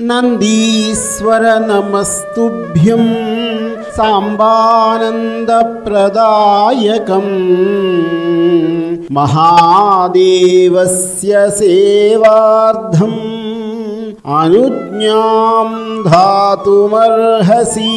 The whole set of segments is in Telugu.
నందీశ్వర నమస్తుభ్యం సాంబానందప్రదాయకం మహాదేవస్య సేవార్థం అనుజ్ఞాం ధాతుమర్హసి.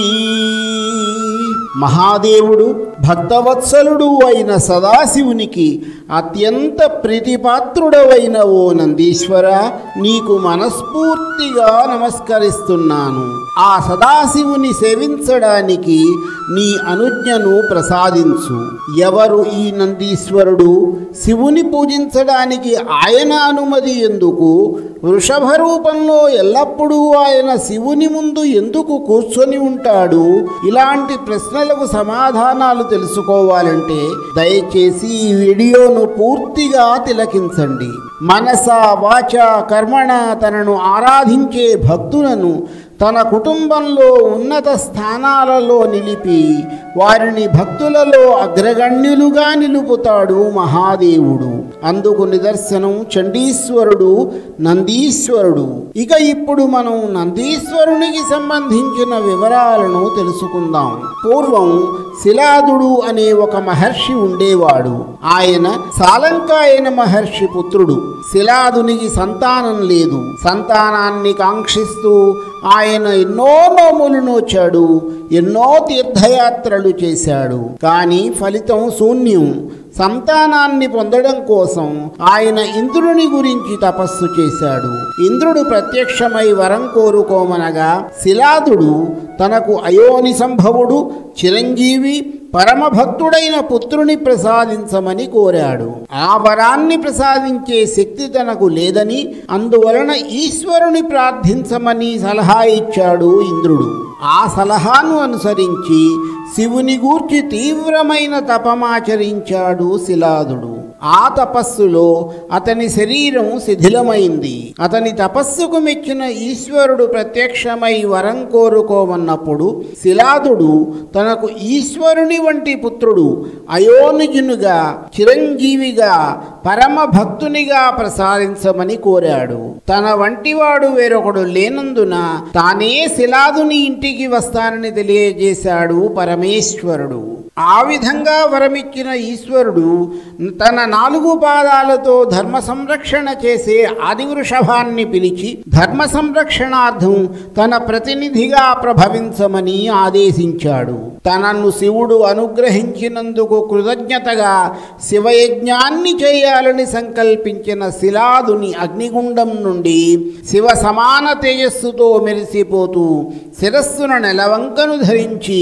మహాదేవుడు భక్తవత్సలుడు అయిన సదాశివునికి అత్యంత ప్రీతిపాత్రుడవైన ఓ నందీశ్వర, నీకు మనస్ఫూర్తిగా నమస్కరిస్తున్నాను. ఆ సదాశివుని సేవించడానికి నీ అనుజ్ఞను ప్రసాదించు. ఎవరు ఈ నందీశ్వరుడు? శివుని పూజించడానికి ఆయన అనుమతి ఎందుకు? వృషభ రూపంలో ఎల్లప్పుడూ ఆయన శివుని ముందు ఎందుకు కూర్చొని ఉంటాడు? ఇలాంటి ప్రశ్నలకు సమాధానాలు తెలుసుకోవాలంటే దయచేసి ఈ వీడియోను పూర్తిగా తిలకించండి. మనస వాచ కర్మణ తనను ఆరాధించే భక్తులను తన కుటుంబంలో ఉన్నత స్థానాలలో నిలిపి వారిని భక్తులలో అగ్రగణ్యులుగా నిలుపుతాడు మహాదేవుడు. అందుకు నిదర్శనం చండీశ్వరుడు, నందీశ్వరుడు. ఇక ఇప్పుడు మనం నందీశ్వరునికి సంబంధించిన వివరాలను తెలుసుకుందాం. పూర్వం శిలాదుడు అనే ఒక మహర్షి ఉండేవాడు. ఆయన సాలంకాయన మహర్షి పుత్రుడు. శిలాదునికి సంతానం లేదు. సంతానాన్ని కాంక్షిస్తూ ఆయన ఎన్నో నోములు నోచాడు, ఎన్నో తీర్థయాత్రలు చేశాడు. కానీ ఫలితం శూన్యం. సంతానాన్ని పొందడం కోసం ఆయన ఇంద్రుని గురించి తపస్సు చేశాడు. ఇంద్రుడు ప్రత్యక్షమై వరం కోరుకోమనగా శిలాదుడు తనకు అయోని సంభవుడు, చిరంజీవి, పరమభక్తుడైన పుత్రుని ప్రసాదించమని కోరాడు. ఆ వరాన్ని ప్రసాదించే శక్తి తనకు లేదని, అందువలన ఈశ్వరుని ప్రార్థించమని సలహా ఇచ్చాడు ఇంద్రుడు. ఆ సలహాను అనుసరించి శివుని గూర్చి తీవ్రమైన తపమాచరించాడు శిలాదుడు. ఆ తపస్సులో అతని శరీరం శిథిలమైంది. అతని తపస్సుకు మెచ్చిన ఈశ్వరుడు ప్రత్యక్షమై వరం కోరుకోమన్నప్పుడు శిలాదుడు తనకు ఈశ్వరుని వంటి పుత్రుడు అయోనిజునుగా, చిరంజీవిగా, పరమ భక్తునిగా ప్రసాదించమని కోరాడు. తన వంటివాడు వేరొకడు లేనందున తానే శిలాదుని ఇంటికి వస్తానని తెలియజేశాడు పరమేశ్వరుడు. ఆ విధంగా వరమిచ్చిన ఈశ్వరుడు తన 4 పాదాలతో ధర్మ సంరక్షణ చేసే ఆదివృషభాన్ని పిలిచి ధర్మ సంరక్షణార్థం తన ప్రతినిధిగా ప్రభవించమని ఆదేశించాడు. తనను శివుడు అనుగ్రహించినందుకు కృతజ్ఞతగా శివయజ్ఞాన్ని చేయాలని సంకల్పించిన శిలాదుని అగ్నిగుండం నుండి శివ సమాన తేజస్సుతో మెరిసిపోతూ శిరస్సున నెలవంకను ధరించి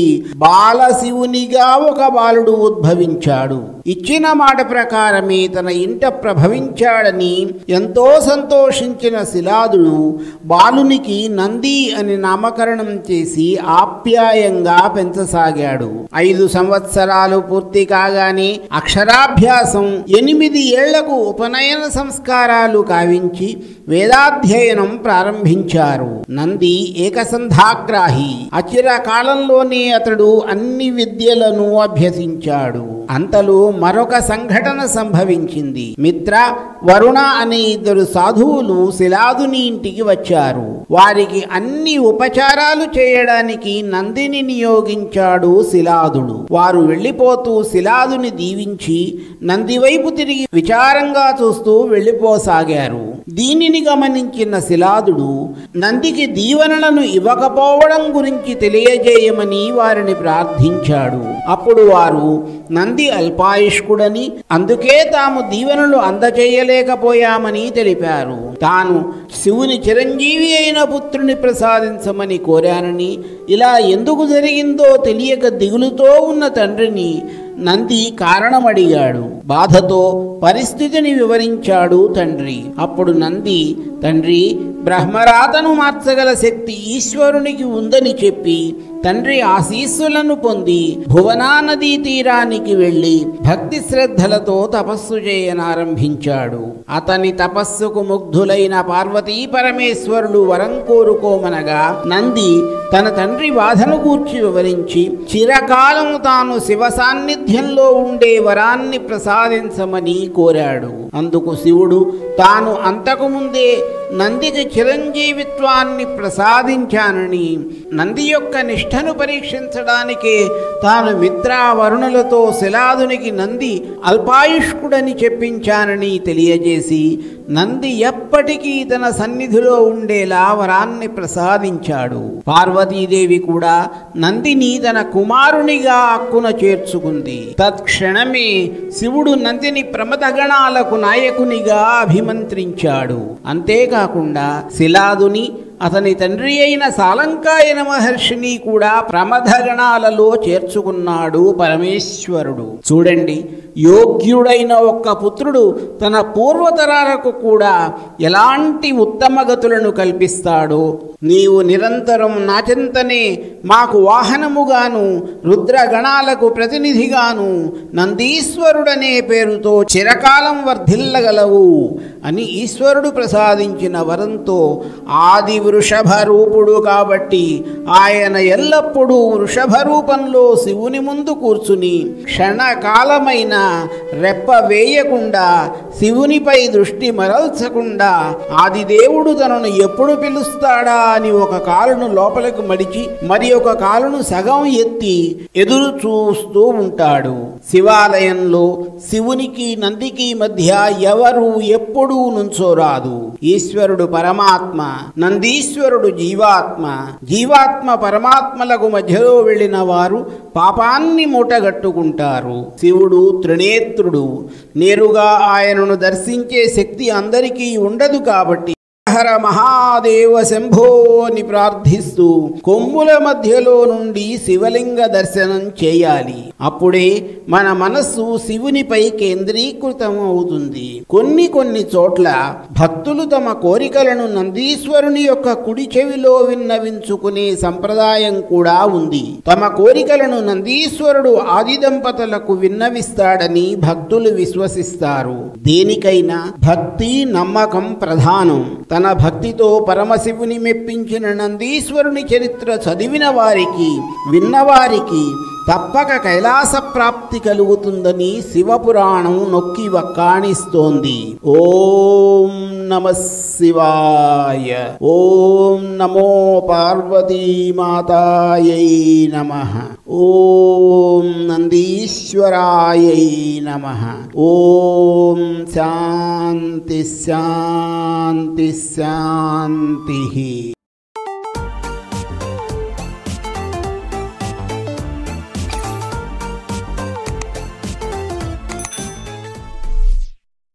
బాలశివునిగా ఒక బాలుడు ఉద్భవించాడు. ఇచ్చిన మాట ప్రకారమే తన ఇంట ప్రభవించాడని ఎంతో సంతోషించిన శిలాదుడు బాలునికి నంది అని నామకరణం చేసి ఆప్యాయంగా పెంచసాగాడు. 5 సంవత్సరాలు పూర్తి కాగానే అక్షరాభ్యాసం, 8 ఏళ్లకు ఉపనయన సంస్కారాలు కావించి వేదాధ్యయనం ప్రారంభించారు. నంది ఏకసంధాగ్రాహి. అచిర కాలంలోనే అతడు అన్ని విద్యలను అభ్యసించాడు. అంతలో మరొక సంఘటన సంభవించింది. మిత్ర, వరుణ అనే 2 సాధువులు శిలాదుని ఇంటికి వచ్చారు. వారికి అన్ని ఉపచారాలు చేయడానికి నందిని నియోగించాడు శిలాదుడు. వారు వెళ్ళిపోతూ శిలాదుని దీవించి నంది వైపు తిరిగి విచారంగా చూస్తూ వెళ్ళిపోసాగారు. దీనిని గమనించిన శిలాదుడు నందికి దీవెనలను ఇవ్వకపోవడం గురించి తెలియజేయమని వారిని ప్రార్థించాడు. అప్పుడు వారు నంది అల్పాయుష్కుడని, అందుకే తాము దీవెనలు అందచేయలేకపోయామని తెలిపారు. తాను శివుని చిరంజీవి అయిన పుత్రుని ప్రసాదించమని కోరానని, ఇలా ఎందుకు జరిగిందో తెలియక దిగులుతో ఉన్న తండ్రిని నంది కారణమడిగాడు. బాధతో పరిస్థితిని వివరించాడు తండ్రి. అప్పుడు నంది, తండ్రి, బ్రహ్మరాతను మార్చగల శక్తి ఈశ్వరునికి ఉందని చెప్పి తండ్రి ఆశీస్సులను పొంది భువనా నదీ తీరానికి వెళ్ళి భక్తి శ్రద్ధలతో తపస్సు చేయనారంభించాడు. అతని తపస్సుకు ముగ్ధులైన పార్వతీ పరమేశ్వరులు వరం కోరుకోమనగా నంది తన తండ్రి బాధను గూర్చి వివరించి చిరకాలం తాను శివ సాన్నిధ్యంలో ఉండే వరాన్ని ప్రసాదించమని కోరాడు. అందుకు శివుడు తాను అంతకుముందే నందికి చిరంజీవిత్వాన్ని ప్రసాదించానని, నంది యొక్క నిష్ఠను పరీక్షించడానికే తాను మిత్రావరుణులతో శిలాదునికి నంది అల్పాయుష్కుడని చెప్పించానని తెలియజేసి నంది ఎప్పటికీ తన సన్నిధిలో ఉండేలా వరాన్ని ప్రసాదించాడు. పార్వతీదేవి కూడా నందిని తన కుమారునిగా అక్కున చేర్చుకుంది. తత్క్షణమే శివుడు నందిని ప్రమదగణాలకు నాయకునిగా అభిమంత్రించాడు. అంతేకాకుండా శిలాదుని, అతని తండ్రి అయిన సాలంకాయన మహర్షిని కూడా ప్రమథగణాలలో చేర్చుకున్నాడు పరమేశ్వరుడు. చూడండి, యోగ్యుడైన ఒక్క పుత్రుడు తన పూర్వతరాలకు కూడా ఎలాంటి ఉత్తమ గతులను కల్పిస్తాడో, నీవు నిరంతరం నాచెంతనే మాకు వాహనముగాను, రుద్రగణాలకు ప్రతినిధిగాను నందీశ్వరుడనే పేరుతో చిరకాలం వర్ధిల్లగలవు అని ఈశ్వరుడు ప్రసాదించిన వరంతో ఆది వృషభ రూపుడు కాబట్టి ఆయన ఎల్లప్పుడూ వృషభ రూపంలో శివుని ముందు కూర్చుని క్షణకాలమైన రెప్ప వేయకుండా, శివునిపై దృష్టి మరల్చకుండా ఆదిదేవుడు తనను ఎప్పుడు పిలుస్తాడా అని ఒక కాలును లోపలకు మడిచి మరి ఒక కాలును సగం ఎత్తి ఎదురు చూస్తూ ఉంటాడు. శివాలయంలో శివునికి నందికి మధ్య ఎవరు ఎప్పుడూ నుంచోరాదు. ఈశ్వరుడు పరమాత్మ, నందీశ్వరుడు జీవాత్మ. జీవాత్మ పరమాత్మలకు మధ్యలో వెళ్ళిన వారు పాపాన్ని మూటగట్టుకుంటారు. శివుడు త్రినేత్రుడు. నేరుగా ఆయనను దర్శించే శక్తి అందరికీ ఉండదు కాబట్టి హర మహాదేవ శంభో అని ప్రార్థిస్తూ కొమ్ముల మధ్యలో నుండి శివలింగ దర్శనం చేయాలి. అప్పుడే మన మనస్సు శివునిపై కేంద్రీకృతం అవుతుంది. కొన్ని చోట్ల భక్తులు తమ కోరికలను నందీశ్వరుని యొక్క కుడి చెవిలో విన్నవించుకునే సంప్రదాయం కూడా ఉంది. తమ కోరికలను నందీశ్వరుడు ఆది దంపతులకు విన్నవిస్తాడని భక్తులు విశ్వసిస్తారు. దేనికైనా భక్తి, నమ్మకం ప్రధానం. తన భక్తితో పరమశివుని మెప్పించిన నందీశ్వరుని చరిత్ర చదివిన వారికి, విన్నవారికి తప్పక కైలాస ప్రాప్తి కలుగుతుందని శివపురాణం నొక్కి వక్కాణిస్తోంది. ఓం నమః శివాయ. ఓం నమో పార్వతీమాతాయై నమః. ఓం నందీశ్వరాయై నమః. ఓం శాంతి శాంతి శాంతి.